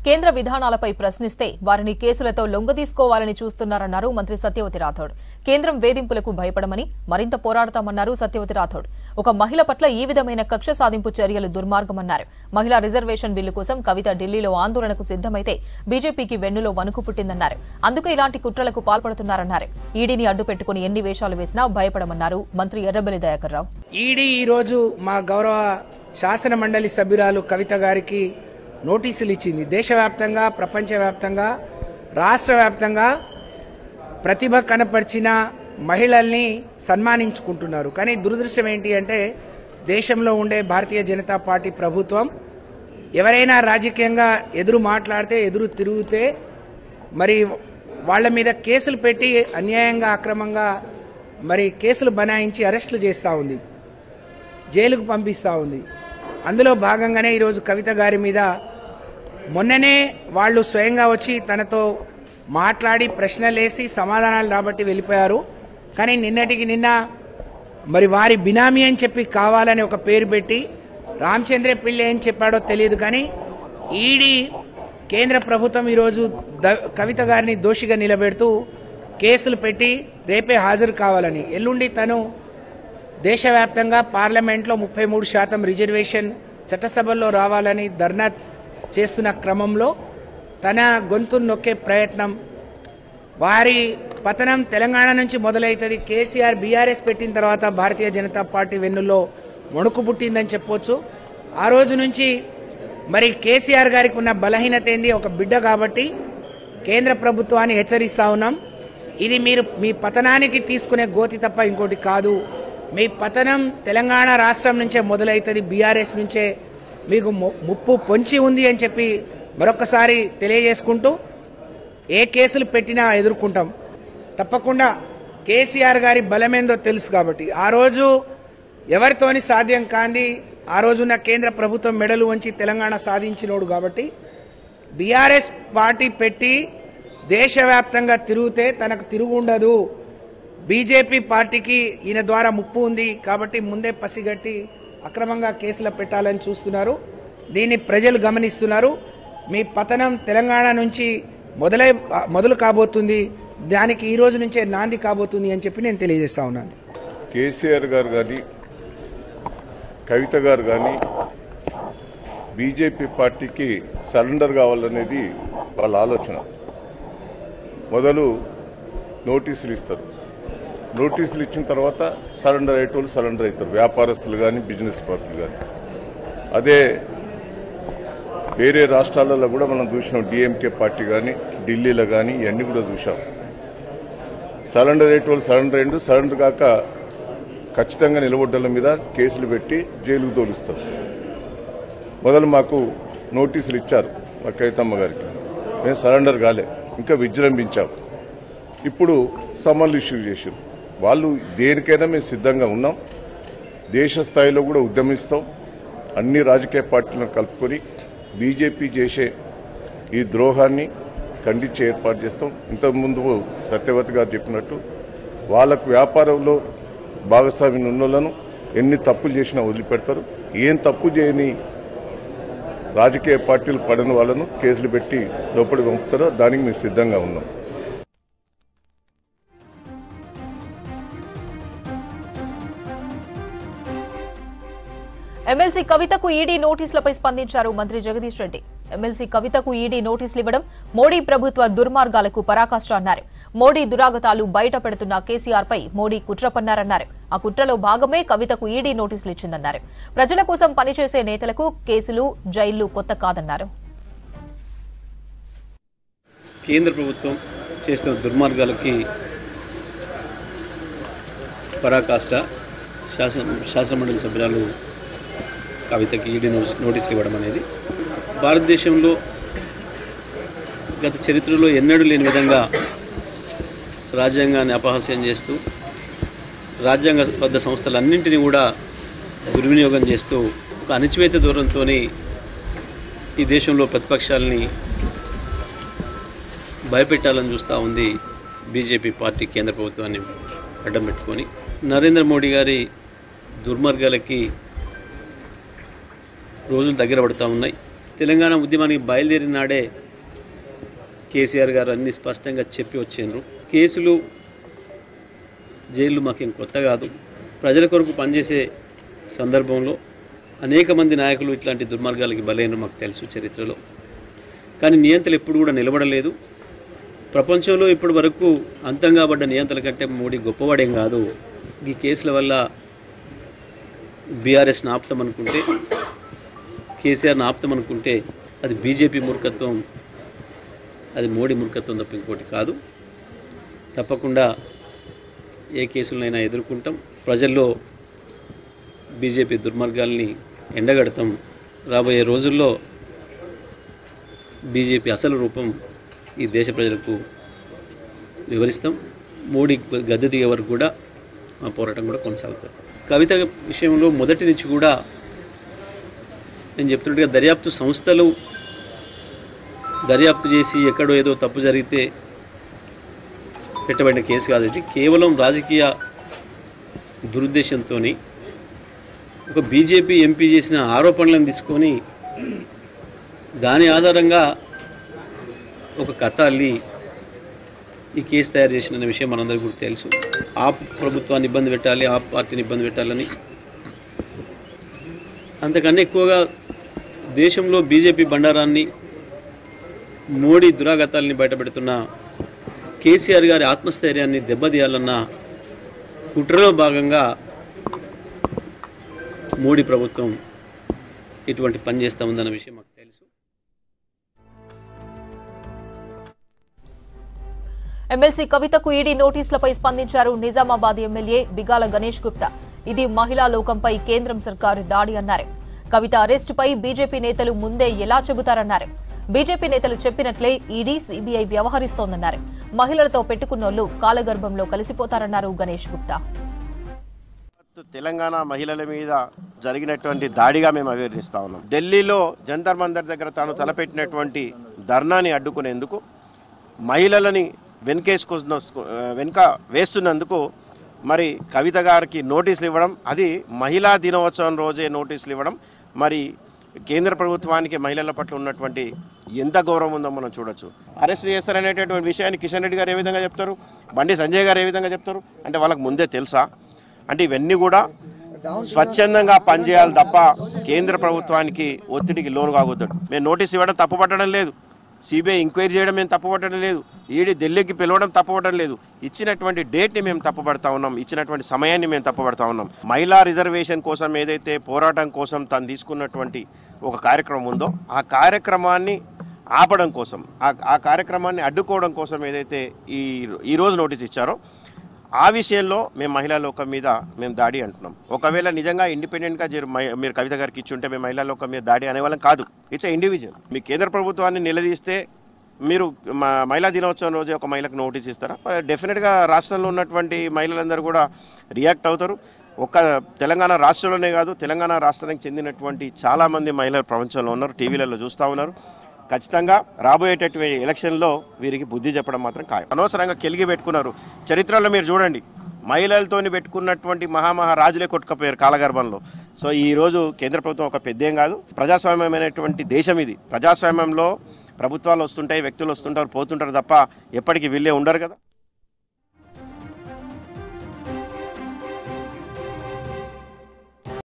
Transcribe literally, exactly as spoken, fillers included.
కేంద్ర విధానాలపై ప్రశ్నిస్తే వారిని కేసులతో లొంగదీసుకోవాలని చూస్తున్నారన్నారు మంత్రి సత్యవతి రాథోడ్. కేంద్రం వేధింపులకు భయపడమని మరింత పోరాడతామన్నారు సత్యవతి రాథోడ్. ఒక మహిళ పట్ల ఈ విధమైన కక్ష సాధింపు చర్యలు దుర్మార్గమన్నారు. మహిళా రిజర్వేషన్ బిల్లు కోసం కవిత ఢిల్లీలో ఆందోళనకు సిద్దమైతే బీజేపీకి వెన్నులో వణుకు పుట్టిందన్నారు. అందుకే ఇలాంటి కుట్రలకు పాల్పడుతున్నారన్నారు. ఈడీని అడ్డుపెట్టుకుని ఎన్ని వేషాలు వేసినా భయపడమన్నారు మంత్రి ఎర్రబెల్లి దయాకర్ రావు. ఈడీ ఈ రోజు మా గౌరవ శాసన మండలి సభ్యురాలు కవిత గారికి నోటీసులు ఇచ్చింది. దేశవ్యాప్తంగా, ప్రపంచవ్యాప్తంగా, రాష్ట్ర వ్యాప్తంగా ప్రతిభ కనపరిచిన మహిళల్ని సన్మానించుకుంటున్నారు. కానీ దురదృష్టం ఏంటి అంటే దేశంలో ఉండే భారతీయ జనతా పార్టీ ప్రభుత్వం ఎవరైనా రాజకీయంగా ఎదురు మాట్లాడితే, ఎదురు తిరిగితే మరి వాళ్ళ మీద కేసులు పెట్టి అన్యాయంగా, అక్రమంగా మరి కేసులు బనాయించి అరెస్టులు చేస్తూ ఉంది, జైలుకు పంపిస్తూ ఉంది. అందులో భాగంగానే ఈరోజు కవిత గారి మీద మొన్ననే వాళ్ళు స్వయంగా వచ్చి తనతో మాట్లాడి ప్రశ్నలేసి సమాధానాలు రాబట్టి వెళ్ళిపోయారు. కానీ నిన్నటికి నిన్న మరి వారి బినామీ అని చెప్పి కావాలని ఒక పేరు పెట్టి రామచంద్ర పిళ్ళి ఏం చెప్పాడో తెలియదు. కానీ ఈడీ కేంద్ర ప్రభుత్వం ఈరోజు కవిత గారిని దోషిగా నిలబెడుతూ కేసులు పెట్టి రేపే హాజరు కావాలని, ఎల్లుండి తను దేశవ్యాప్తంగా పార్లమెంట్లో ముప్పై మూడు శాతం రిజర్వేషన్ చట్టసభల్లో రావాలని ధర్నా చేస్తున్న క్రమంలో తన గొంతును నొక్కే ప్రయత్నం, వారి పతనం తెలంగాణ నుంచి మొదలవుతుంది. కేసీఆర్ బీఆర్ఎస్ పెట్టిన తర్వాత భారతీయ జనతా పార్టీ వెన్నుల్లో వణుకు పుట్టిందని చెప్పొచ్చు. ఆ రోజు నుంచి మరి కేసీఆర్ గారికి ఉన్న బలహీనత ఏంది, ఒక బిడ్డ కాబట్టి కేంద్ర ప్రభుత్వాన్ని హెచ్చరిస్తా ఉన్నాం. ఇది మీరు మీ పతనానికి తీసుకునే గోతి తప్ప ఇంకోటి కాదు. మీ పతనం తెలంగాణ రాష్ట్రం నుంచే మొదలవుతుంది, బీఆర్ఎస్ నుంచే మీకు ముప్పు పొంచి ఉంది అని చెప్పి మరొకసారి తెలియజేసుకుంటూ ఏ కేసులు పెట్టినా ఎదుర్కొంటాం. తప్పకుండా కేసీఆర్ గారి బలమేందో తెలుసు కాబట్టి ఆ రోజు ఎవరితోని సాధ్యం కాంది, ఆ రోజున్న కేంద్ర ప్రభుత్వం మెడలు వంచి తెలంగాణ సాధించినోడు కాబట్టి బీఆర్ఎస్ పార్టీ పెట్టి దేశవ్యాప్తంగా తిరిగితే తనకు తిరుగు ఉండదు. బీజేపీ పార్టీకి ఈయన ద్వారా ముప్పు ఉంది కాబట్టి ముందే పసిగట్టి అక్రమంగా కేసులు పెట్టాలని చూస్తున్నారు. దీన్ని ప్రజలు గమనిస్తున్నారు. మీ పతనం తెలంగాణ నుంచి మొదలై మొదలు కాబోతుంది, దానికి ఈ రోజు నుంచే నాంది కాబోతుంది అని చెప్పి నేను తెలియజేస్తా ఉన్నాను. కేసీఆర్ గారు కానీ కవిత గారు కానీ బీజేపీ పార్టీకి సరెండర్ కావాలనేది వాళ్ళ ఆలోచన. మొదలు నోటీసులు ఇస్తారు, నోటీసులు ఇచ్చిన తర్వాత సరెండర్ అయ్యేటోళ్ళు సరెండర్ అవుతారు, వ్యాపారస్తులు కానీ బిజినెస్ పార్టీలు కానీ. అదే వేరే రాష్ట్రాలలో కూడా మనం చూసినాం, డిఎంకే పార్టీ కానీ ఢిల్లీలో కానీ ఇవన్నీ కూడా చూసాం. సరెండర్ అయ్యేటోళ్ళు సరెండర్ అయ్యిండు, సరెండర్ కాక ఖచ్చితంగా నిలబడ్డల మీద కేసులు పెట్టి జైలుకు తోలుస్తారు. మొదలు మాకు నోటీసులు ఇచ్చారు మా కవితమ్మ గారికి, మేము సరెండర్ కాలే, ఇంకా విజృంభించాం. ఇప్పుడు సమన్లు ఇష్యూ చేశారు. వాళ్ళు దేనికైనా మేము సిద్ధంగా ఉన్నాం, దేశ స్థాయిలో కూడా ఉద్యమిస్తాం. అన్ని రాజకీయ పార్టీలను కలుపుకొని బీజేపీ చేసే ఈ ద్రోహాన్ని ఖండించే ఏర్పాటు చేస్తాం. ఇంతకుముందు సత్యవతి గారు చెప్పినట్టు వాళ్ళకు వ్యాపారంలో భాగస్వామ్యం ఉన్నోళ్లను ఎన్ని తప్పులు చేసినా వదిలిపెడతారు. ఏం తప్పు చేయని రాజకీయ పార్టీలు పడని వాళ్ళను కేసులు పెట్టి లోపలికి పంపుతారో దానికి మేము సిద్ధంగా ఉన్నాం. ఎమ్మెల్సీ కవితకు ఈడీ నోటీసులపై స్పందించారు మంత్రి జగదీష్ రెడ్డి. ఎమ్మెల్సీ కవితకు ఈడీ నోటీసులు ఇవ్వడం మోడీ ప్రభుత్వ దుర్మార్గాలకు పరాకాష్ట అన్నారు. మోడీ దురాగతాలు బయట పెడుతున్న కేసీఆర్ పై మోడీ కుట్ర పన్నారన్నారు. ఆ కుట్రలో భాగమే కవితకు ఈడీ నోటీసులు ఇచ్చిందన్నారు. ప్రజల కోసం పనిచేసే నేతలకు కేసులు, జైళ్లు కొత్త కాదన్నారు. కేంద్ర ప్రభుత్వం చేస్తున్న దుర్మార్గాలకి పరాకాష్ట శాసన శాసనమండలి సభ్యురాలు కవితకి ఈడీ నోటీసులు ఇవ్వడం అనేది భారతదేశంలో గత చరిత్రలో ఎన్నడూ లేని విధంగా రాజ్యాంగాన్ని అపహాస్యం చేస్తూ రాజ్యాంగబద్ధ సంస్థలన్నింటినీ కూడా దుర్వినియోగం చేస్తూ ఒక అణచివేత ధోరణితో ఈ దేశంలో ప్రతిపక్షాలని భయపెట్టాలని చూస్తూ ఉంది బీజేపీ పార్టీ కేంద్ర ప్రభుత్వాన్ని అడ్డం పెట్టుకొని. నరేంద్ర మోడీ గారి దుర్మార్గాలకి రోజులు దగ్గర పడుతూ ఉన్నాయి. తెలంగాణ ఉద్యమానికి బయలుదేరిన నాడే కేసీఆర్ గారు అన్ని స్పష్టంగా చెప్పి వచ్చిండ్రు. కేసులు జైళ్ళు మాకేం కొత్త కాదు. ప్రజల కొరకు పనిచేసే సందర్భంలో అనేక మంది నాయకులు ఇట్లాంటి దుర్మార్గాలకి బలైన మాకు తెలుసు చరిత్రలో. కానీ నియంత్రలు ఎప్పుడు కూడా నిలబడలేదు. ప్రపంచంలో ఇప్పటి వరకు అంతంగా పడ్డ నియంత్రణ కంటే మోడీ గొప్పవాడేం కాదు. ఈ కేసుల వల్ల బీఆర్ఎస్ని ఆపుతామనుకుంటే, కేసీఆర్ని ఆపుతామనుకుంటే అది బీజేపీ మూర్ఖత్వం, అది మోడీ మూర్ఖత్వం తప్ప ఇంకోటి కాదు. తప్పకుండా ఏ కేసులనైనా ఎదుర్కొంటాం. ప్రజల్లో బీజేపీ దుర్మార్గాల్ని ఎండగడతాం. రాబోయే రోజుల్లో బీజేపీ అసలు రూపం ఈ దేశ ప్రజలకు వివరిస్తాం. మోడీ గద్దె దిగే వరకు కూడా మా పోరాటం కూడా కొనసాగుతుంది. కవిత విషయంలో మొదటి నుంచి కూడా నేను చెప్తున్నట్టుగా దర్యాప్తు సంస్థలు దర్యాప్తు చేసి ఎక్కడో ఏదో తప్పు జరిగితే పెట్టబడిన కేసు కాదు. ఇది కేవలం రాజకీయ దురుద్దేశంతో ఒక బీజేపీ ఎంపీ చేసిన ఆరోపణలను తీసుకొని దాని ఆధారంగా ఒక కథ అల్లి ఈ కేసు తయారు చేసిన విషయం మనందరికీ కూడా తెలుసు. ఆ ప్రభుత్వాన్ని ఇబ్బంది పెట్టాలి, ఆ పార్టీని ఇబ్బంది పెట్టాలని. అంతకన్నా ఎక్కువగా దేశంలో బీజేపీ బండారాన్ని, మోడీ దురాగతాలని బయటపెడుతున్న కేసీఆర్ గారి ఆత్మస్థైర్యాన్ని దెబ్బతీయాలన్న కుట్రలో భాగంగా మోడీ ప్రభుత్వం ఇటువంటి పని చేస్తూ ఉందన్న విషయం మాకు తెలుసు. ఎమ్మెల్సీ కవితకు ఈడీ నోటీసులపై స్పందించారు నిజామాబాద్ ఎమ్మెల్యే బిగాల గణేష్ గుప్తా. ఇది మహిళా లోకంపై కేంద్రం సర్కారు దాడి అన్నారు. కవిత అరెస్టుపై బీజేపీ నేతలు ముందే ఎలా చెబుతారన్నారు. బీజేపీ నేతలు చెప్పినట్లే ఈడీ, సీబీఐ వ్యవహరిస్తోందన్నారు. మహిళలతో పెట్టుకున్నోళ్లు కాలగర్భంలో కలిసిపోతారన్నారు గణేష్ గుప్తా. తెలంగాణ మహిళల మీద జరిగినటువంటి దాడిగా మేము అభివర్ణిస్తా ఉన్నాం. ఢిల్లీలో జంతర్ మంతర్ దగ్గర తాను తలపెట్టినటువంటి ధర్నాని అడ్డుకునేందుకు, మహిళలని వెనుకేసుకు వెనుక వేస్తున్నందుకు మరి కవిత గారికి నోటీసులు ఇవ్వడం, అది మహిళా దినోత్సవం రోజే నోటీసులు ఇవ్వడం, మరి కేంద్ర ప్రభుత్వానికి మహిళల పట్ల ఉన్నటువంటి ఎంత గౌరవం ఉందో మనం చూడొచ్చు. అరెస్ట్ చేస్తారనేటటువంటి విషయాన్ని కిషన్ రెడ్డి గారు ఏ విధంగా చెప్తారు, బండి సంజయ్ గారు ఏ విధంగా చెప్తారు అంటే వాళ్ళకి ముందే తెలుసా? అంటే ఇవన్నీ కూడా స్వచ్ఛందంగా పనిచేయాలి తప్ప కేంద్ర ప్రభుత్వానికి ఒత్తిడికి లోను కావద్దు. మేము నోటీస్ ఇవ్వడం తప్పుపట్టడం లేదు, సిబిఐ ఎంక్వైరీ చేయడం మేము తప్పుపట్టడం లేదు, ఈడీ ఢిల్లీకి పిలవడం తప్పుపట్టడం లేదు. ఇచ్చినటువంటి డేట్ని మేము తప్పుపడతా ఉన్నాం, ఇచ్చినటువంటి సమయాన్ని మేము తప్పుపడతా ఉన్నాం. మహిళా రిజర్వేషన్ కోసం ఏదైతే పోరాటం కోసం తను తీసుకున్నటువంటి ఒక కార్యక్రమం ఉందో ఆ కార్యక్రమాన్ని ఆపడం కోసం, ఆ కార్యక్రమాన్ని అడ్డుకోవడం కోసం ఏదైతే ఈ ఈరోజు నోటీస్ ఇచ్చారో ఆ విషయంలో మేము మహిళా లోకం మీద మేము దాడి అంటున్నాం. ఒకవేళ నిజంగా ఇండిపెండెంట్గా మీరు కవిత గారికి ఇచ్చి ఉంటే మేము మహిళా లోకం మీద దాడి అనేవాళ్ళం కాదు. It's individual. మీ కేంద్ర ప్రభుత్వాన్ని నిలదీస్తే మీరు మహిళా దినోత్సవం రోజే ఒక మహిళకు నోటీస్ ఇస్తారా? డెఫినెట్గా రాష్ట్రంలో ఉన్నటువంటి మహిళలందరూ కూడా రియాక్ట్ అవుతారు. ఒక్క తెలంగాణ రాష్ట్రంలోనే కాదు, తెలంగాణ రాష్ట్రానికి చెందినటువంటి చాలామంది మహిళలు ప్రపంచంలో ఉన్నారు, టీవీలలో చూస్తూ ఉన్నారు. ఖచ్చితంగా రాబోయేటటువంటి ఎలక్షన్లో వీరికి బుద్ధి చెప్పడం మాత్రం ఖాయం. అనవసరంగా కెలిగి పెట్టుకున్నారు. చరిత్రలో మీరు చూడండి, మహిళలతో పెట్టుకున్నటువంటి మహామహా రాజులే కొట్టుకపోయారు కాలగర్భంలో. సో ఈరోజు కేంద్ర ప్రభుత్వం ఒక పెద్దేం కాదు, ప్రజాస్వామ్యమైనటువంటి దేశం ఇది. ప్రజాస్వామ్యంలో ప్రభుత్వాలు వస్తుంటాయి, వ్యక్తులు వస్తుంటారు, పోతుంటారు తప్ప ఎప్పటికీ వీళ్ళే ఉండరు కదా.